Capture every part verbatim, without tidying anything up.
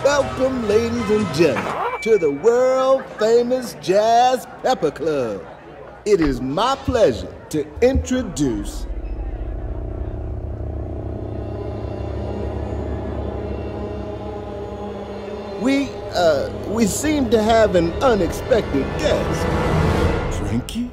Welcome, ladies and gentlemen, to the world-famous Jazz Pepper Club. It is my pleasure to introduce We, uh, we seem to have an unexpected guest. Drinky?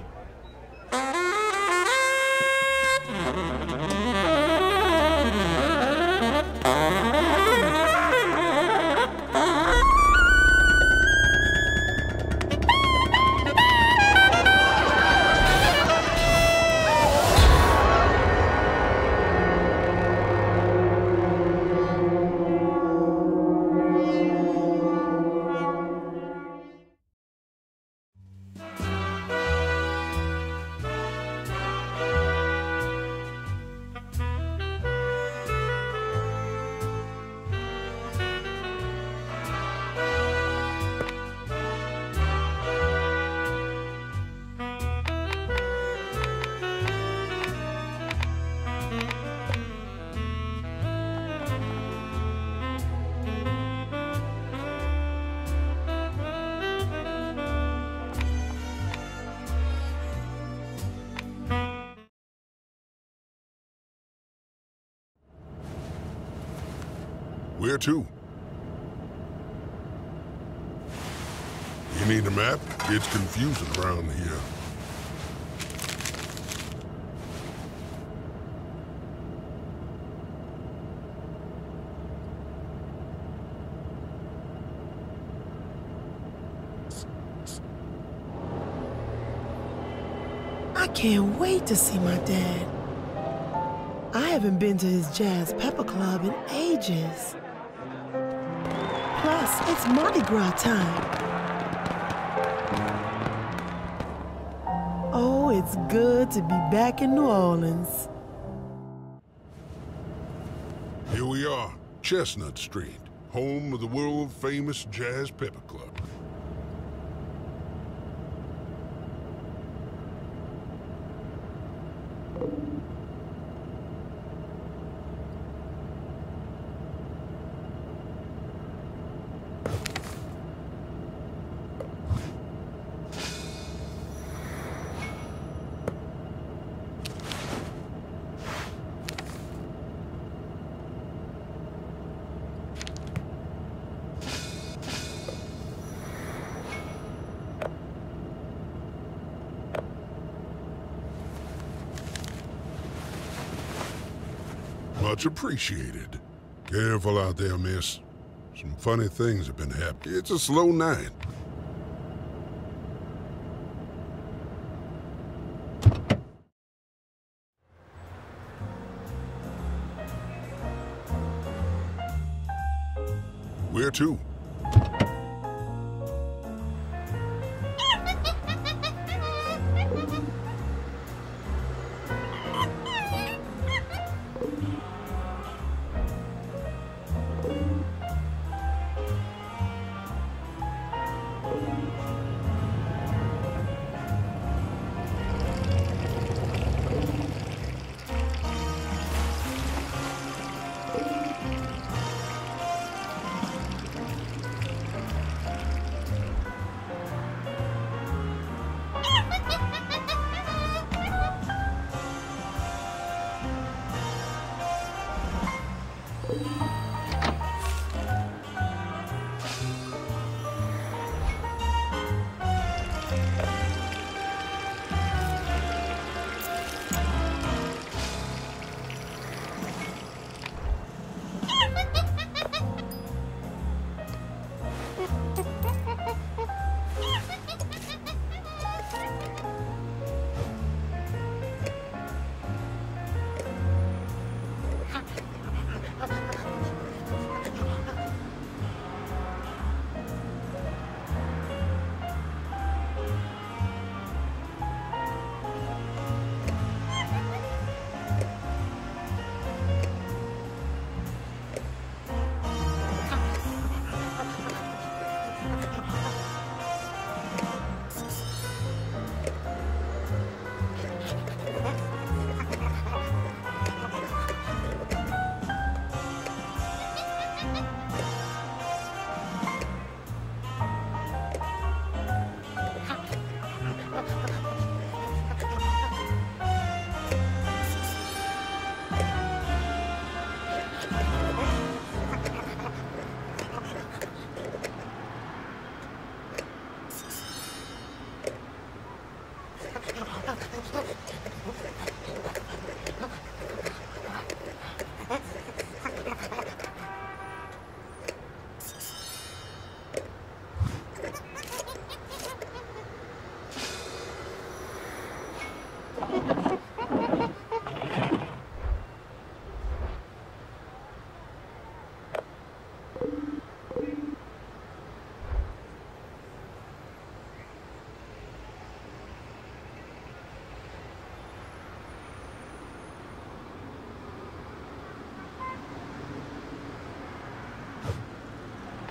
Where to? You need a map? It's confusing around here. I can't wait to see my dad. I haven't been to his Jazz Pepper Club in ages. Plus, it's Mardi Gras time. Oh, it's good to be back in New Orleans. Here we are, Chestnut Street, home of the world-famous Jazz Pepper Club. Much appreciated. Careful out there, miss. Some funny things have been happening. It's a slow night. Where to?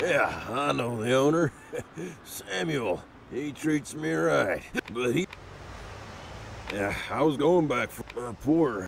Yeah, I know the owner. Samuel. He treats me right. But he... Yeah, I was going back for my porter.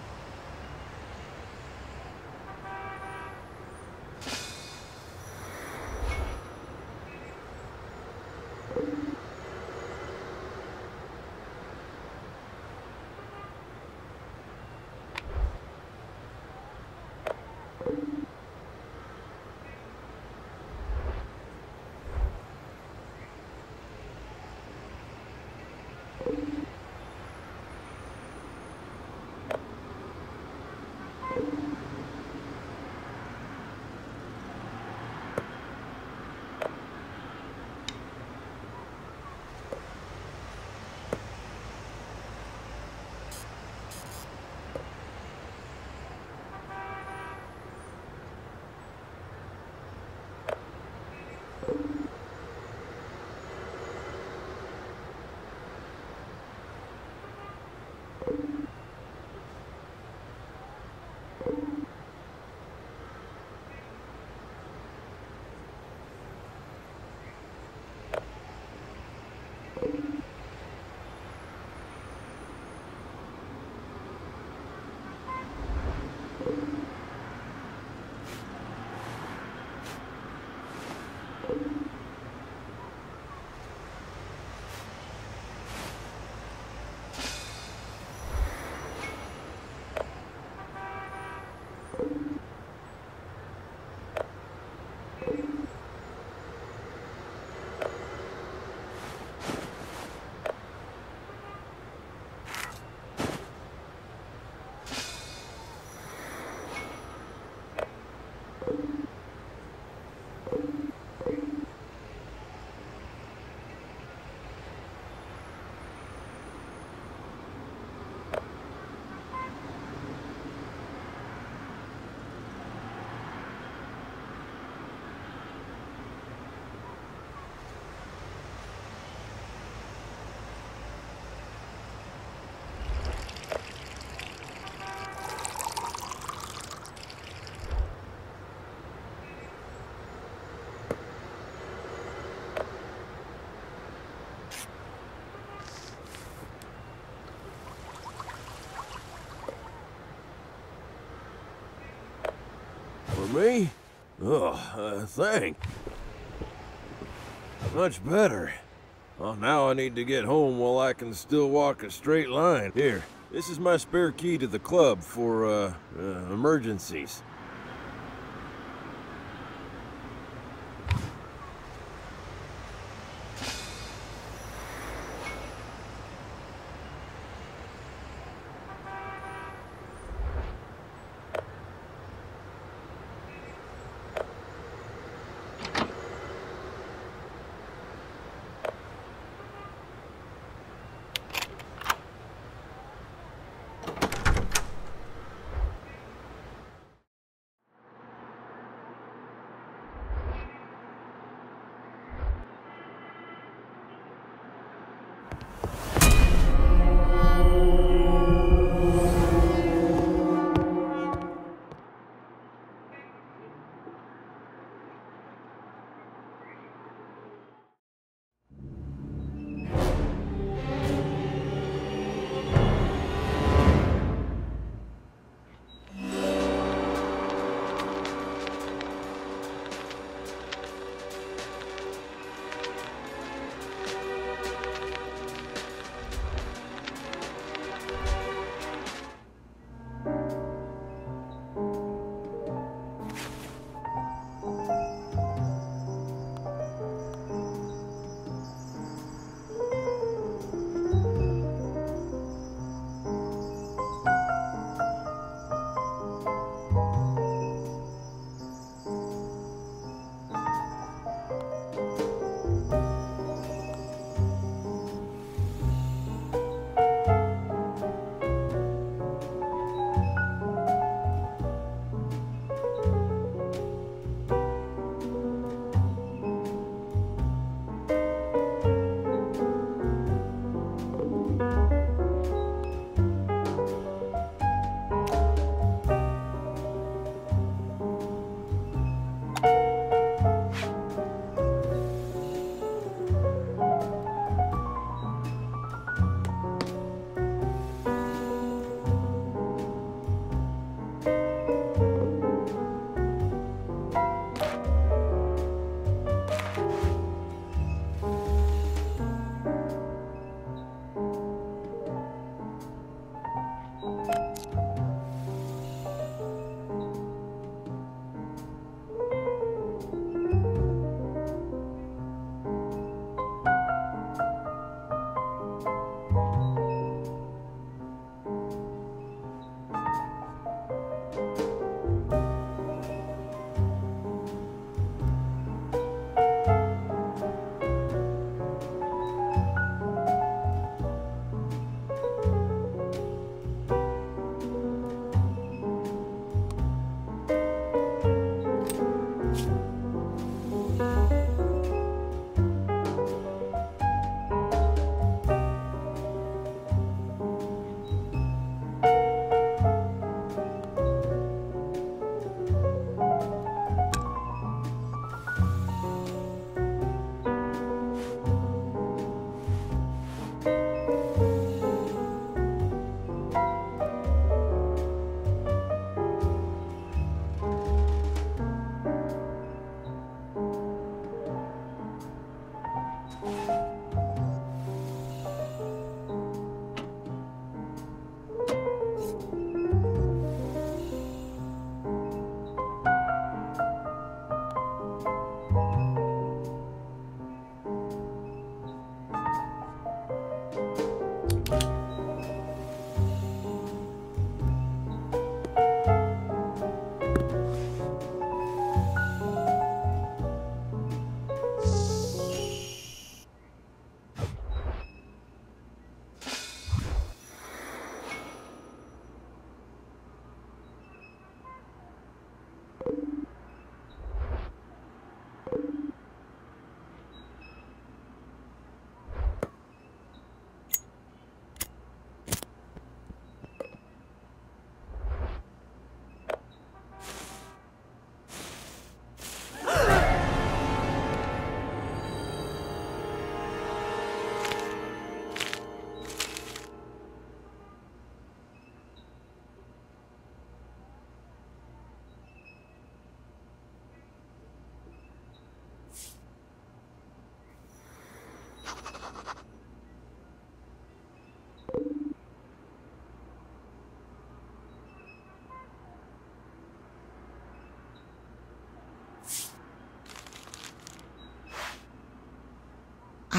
For me? Oh, uh, thanks. Much better. Well, now I need to get home while I can still walk a straight line. Here, this is my spare key to the club for, uh, uh emergencies.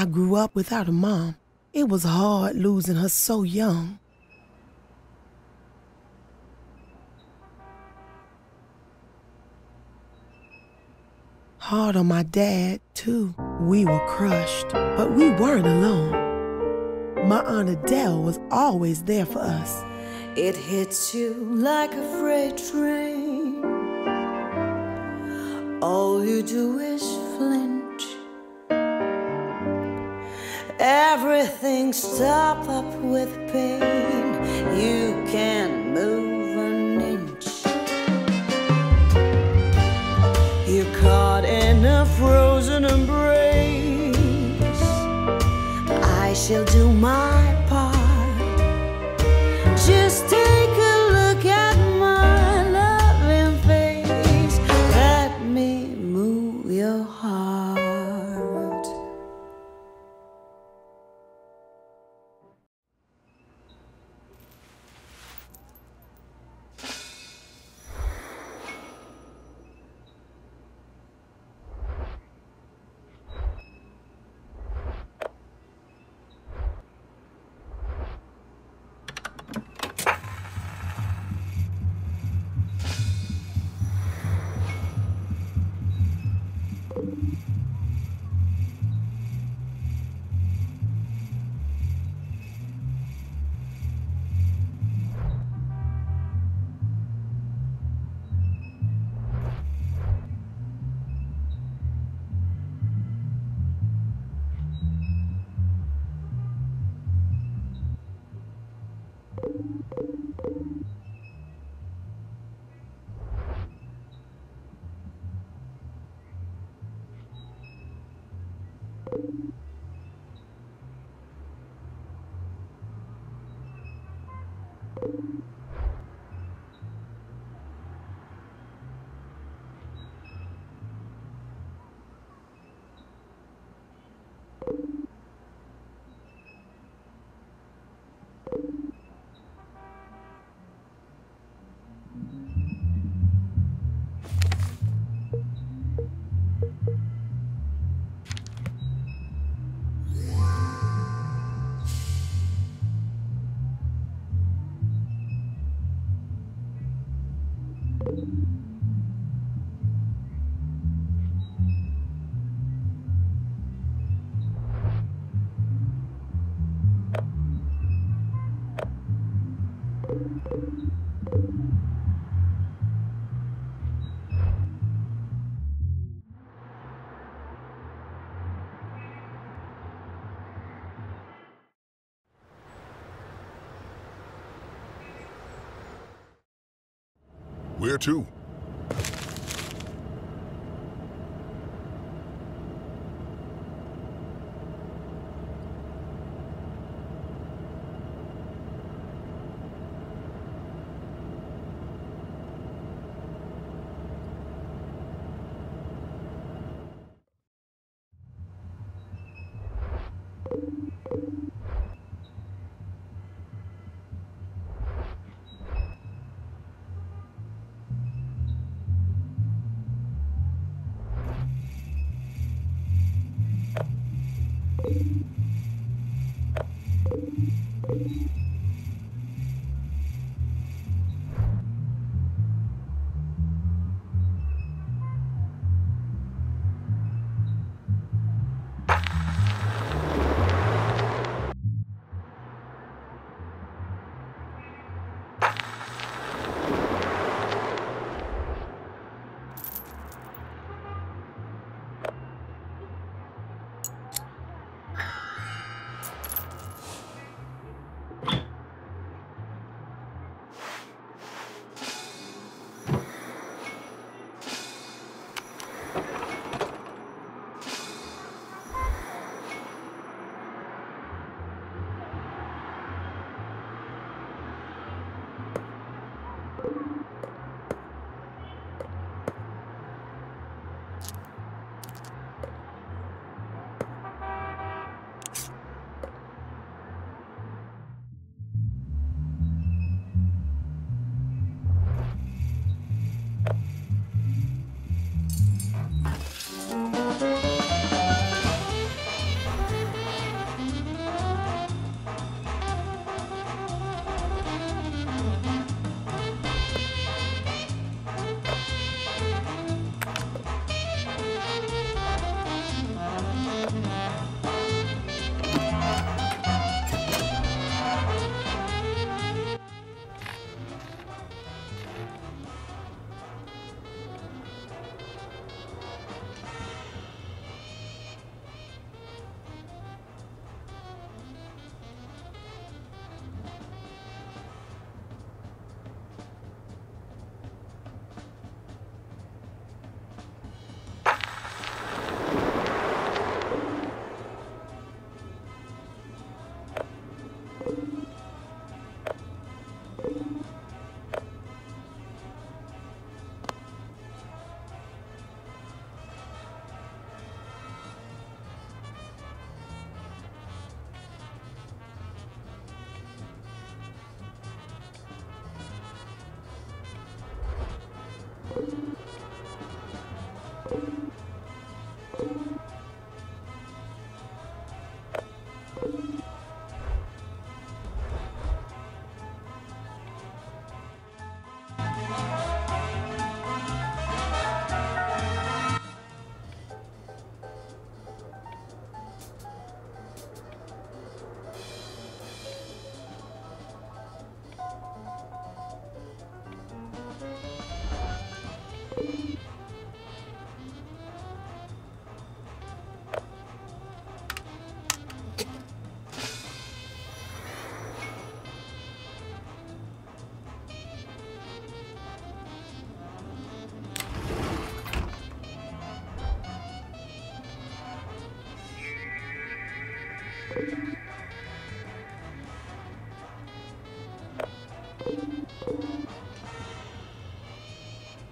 I grew up without a mom. It was hard losing her so young. Hard on my dad, too. We were crushed, but we weren't alone. My Aunt Adele was always there for us. It hits you like a freight train. All you do is flinch. Everything's top up with pain. You can't move an inch. You're caught in a frozen embrace. I shall do my part. Just take a look at my loving face. Let me move your heart. Where to?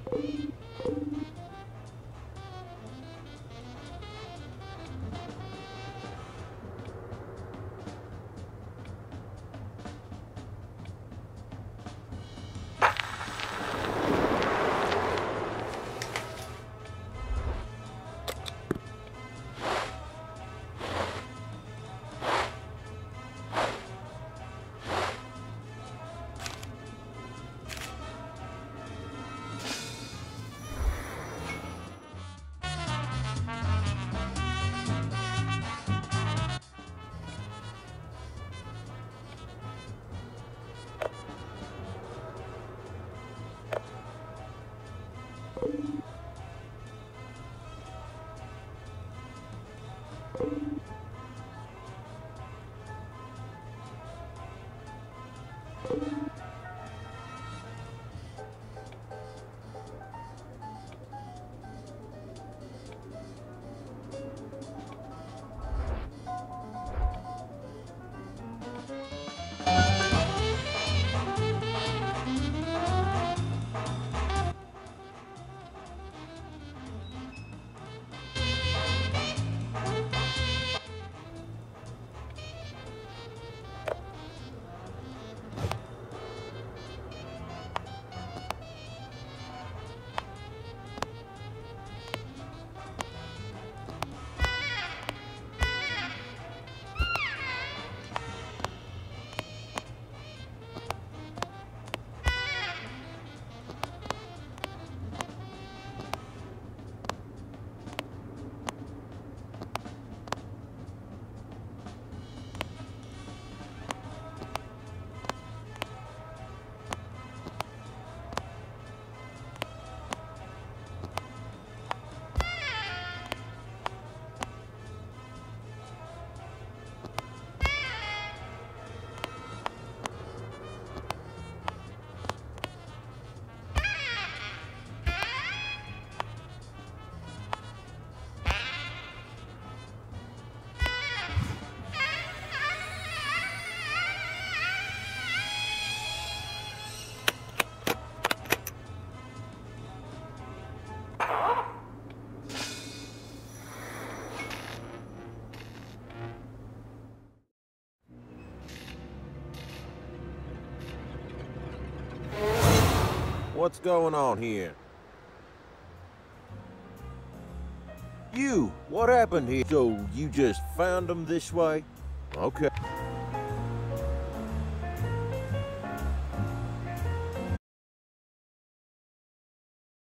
What's going on here? You, what happened here? So you just found them this way? Okay.